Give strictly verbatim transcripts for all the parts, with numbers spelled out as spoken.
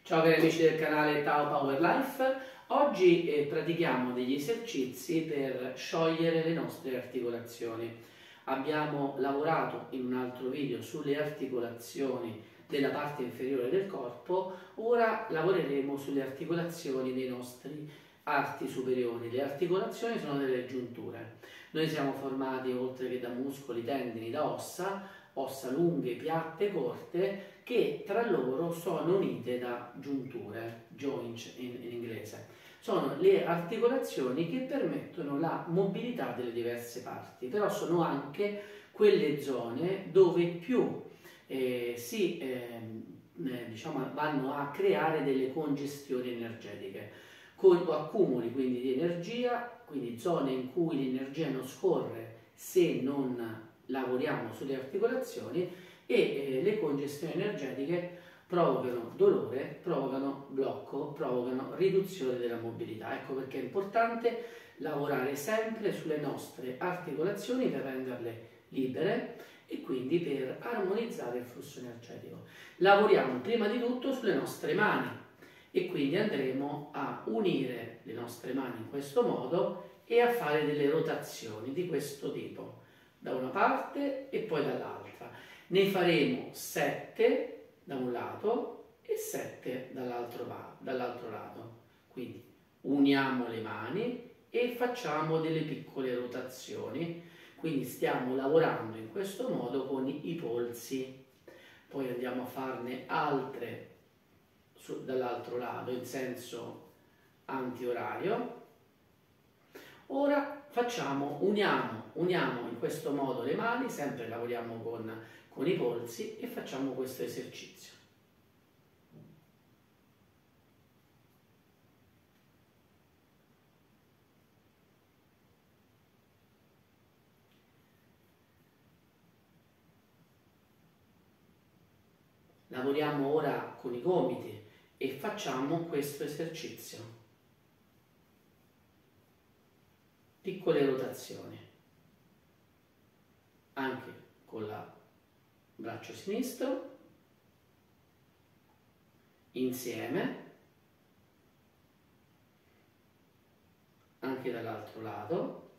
Ciao cari amici del canale Tao Power Life, oggi eh, pratichiamo degli esercizi per sciogliere le nostre articolazioni. Abbiamo lavorato in un altro video sulle articolazioni della parte inferiore del corpo, ora lavoreremo sulle articolazioni dei nostri arti superiori. Le articolazioni sono delle giunture. Noi siamo formati oltre che da muscoli, tendini, da ossa, ossa lunghe, piatte, corte, che tra loro sono unite da giunture, joints in, in inglese. Sono le articolazioni che permettono la mobilità delle diverse parti, però sono anche quelle zone dove più eh, si eh, eh, diciamo, vanno a creare delle congestioni energetiche, con accumuli quindi di energia, quindi zone in cui l'energia non scorre se non lavoriamo sulle articolazioni, e eh, le congestioni energetiche provocano dolore, provocano blocco, provocano riduzione della mobilità. Ecco perché è importante lavorare sempre sulle nostre articolazioni per renderle libere e quindi per armonizzare il flusso energetico. Lavoriamo prima di tutto sulle nostre mani e quindi andremo a unire le nostre mani in questo modo e a fare delle rotazioni di questo tipo, da una parte e poi dall'altra. Ne faremo sette da un lato e sette dall'altro dall'altro lato. Quindi uniamo le mani e facciamo delle piccole rotazioni. Quindi stiamo lavorando in questo modo con i polsi. Poi andiamo a farne altre dall'altro lato in senso antiorario. Ora facciamo, uniamo, uniamo in questo modo le mani, sempre lavoriamo con, con i polsi e facciamo questo esercizio. Lavoriamo ora con i gomiti e facciamo questo esercizio. Piccole rotazioni, anche con il braccio sinistro, insieme, anche dall'altro lato,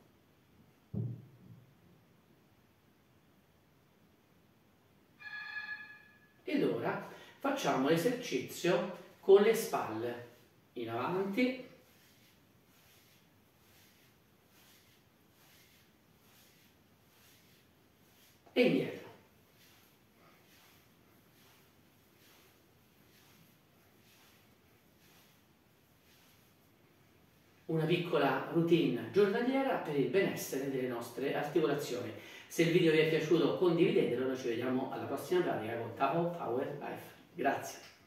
ed ora facciamo l'esercizio con le spalle in avanti e indietro. Una piccola routine giornaliera per il benessere delle nostre articolazioni. Se il video vi è piaciuto condividetelo, noi ci vediamo alla prossima pratica con Tao Power Life. Grazie.